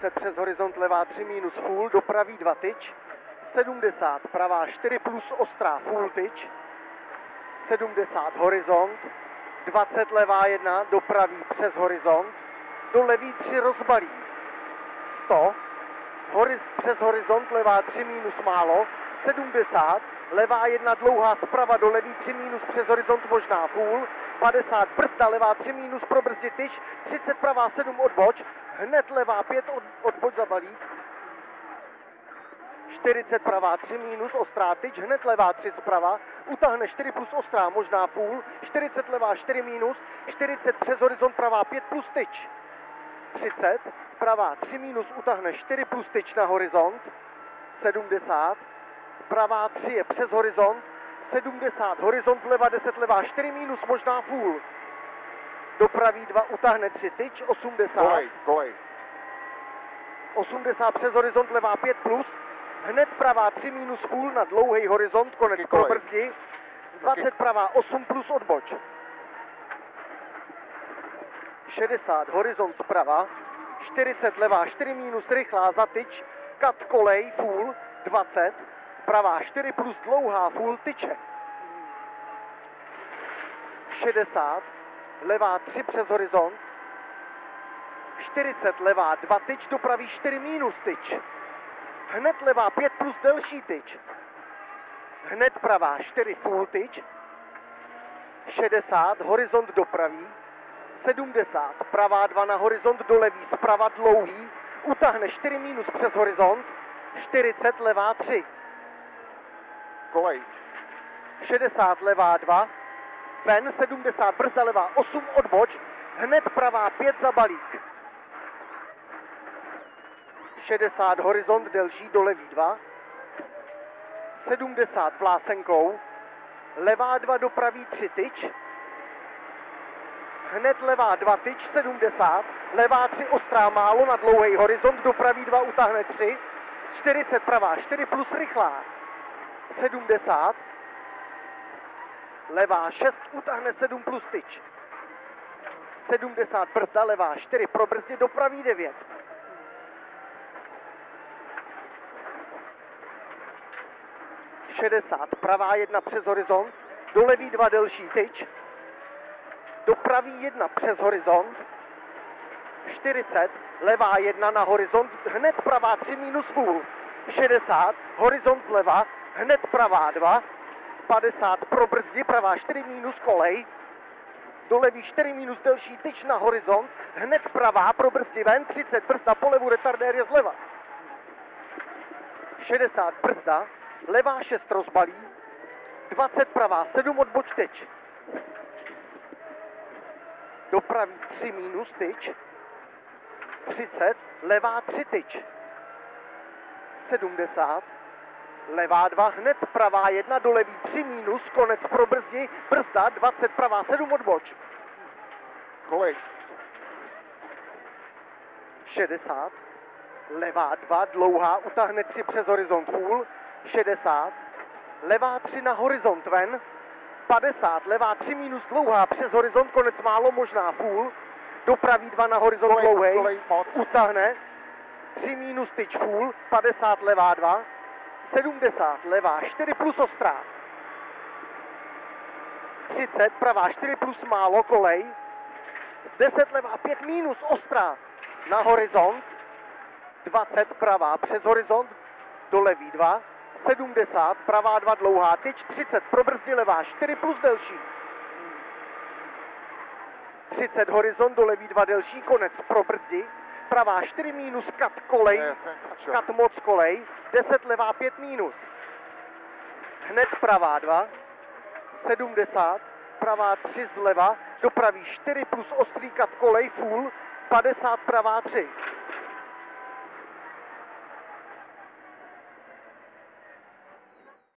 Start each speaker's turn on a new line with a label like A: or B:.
A: 40 přes horizont, levá 3 minus full, dopraví 2 tyč, 70 pravá 4 plus ostrá full tyč, 70 horizont, 20 levá 1, dopraví přes horizont, do levý 3 rozbalí, 100, přes horizont, levá 3 minus málo, 70, levá 1 dlouhá zprava do levý 3 minus přes horizont možná full, 50 brzda, levá 3 minus pro brzdi tyč, 30 pravá 7 odboč, hned levá 5 odboč za balík, 40 pravá 3 minus ostrá tyč, hned levá 3 zprava, utáhne 4 plus ostrá možná full, 40 levá 4 minus, 40 přes horizont pravá 5 plus tyč, 30, pravá 3 minus utáhne 4 plus tyč na horizont, 70, pravá 3 je přes horizont, 70, horizont zleva 10, levá 4 minus, možná full. Dopraví 2, utáhne 3 tyč, 80.
B: Kolej.
A: 80 přes horizont, levá 5 plus, hned pravá 3 minus full na dlouhý horizont, konec pro brzdi, 20 pravá 8 plus odboč. 60, horizont zprava, 40 levá 4 minus rychlá za tyč, kat kolej full, 20, pravá 4 plus dlouhá full tyče. 60, levá 3 přes horizont, 40 levá 2 tyč, dopraví 4 minus tyč. Hned levá 5 plus delší tyč. Hned pravá 4 full tyč. 60, horizont dopraví. 70, pravá 2 na horizont do levý, zprava dlouhý, utáhne 4 minus přes horizont, 40 levá 3.
B: Kolej.
A: 60 levá 2, ven 70 brzda levá 8 odboč, hned pravá 5 za balík. 60 horizont delší do levý 2, 70 vlásenkou, levá 2 dopraví 3 tyč, hned levá 2 tyč, 70, levá 3 ostrá málo na dlouhý horizont, dopraví 2, utáhne 3, 40 pravá 4 plus rychlá, 70, levá 6, utáhne 7 plus tyč, 70 brzda, levá 4 pro brzdi, dopraví 9. 60, pravá 1 přes horizont, do levý 2 delší tyč, dopraví 1 přes horizont, 40, levá 1 na horizont, hned pravá 3 minus full, 60, horizont zleva, hned pravá 2, 50 pro brzdi, pravá 4 minus kolej, do levý 4 minus delší tyč na horizont, hned pravá pro brzdi ven, 30 brzda, po levu retardér je zleva. 60 brzda, levá 6 rozbalí, 20 pravá 7 odboč tyč. Dopraví 3 minus tyč, 30, levá 3 tyč, 70, levá 2, hned pravá 1, do levý 3 minus, konec pro brzdi, brzda, 20 pravá 7 odboč.
B: Kolej.
A: 60, levá 2, dlouhá, utáhne 3 přes horizont full, 60, levá 3 na horizont ven, 50, levá 3 minus dlouhá, přes horizont konec málo, možná full, dopraví 2 na horizont dlouhej, utáhne, 3 minus tyč full, 50 levá 2, 70 levá 4 plus ostrá, 30 pravá 4 plus málo, kolej, 10 levá 5 minus ostrá na horizont, 20 pravá přes horizont, do levý 2, 70, pravá 2 dlouhá tyč, 30 pro brzdi levá 4 plus delší, 30 horizont, do levý 2 delší, konec pro brzdi, pravá 4 minus kat kolej, kat moc kolej, 10 levá 5 minus, hned pravá 2, 70, pravá 3 zleva, dopraví 4 plus ostrý kat kolej full, 50 pravá 3.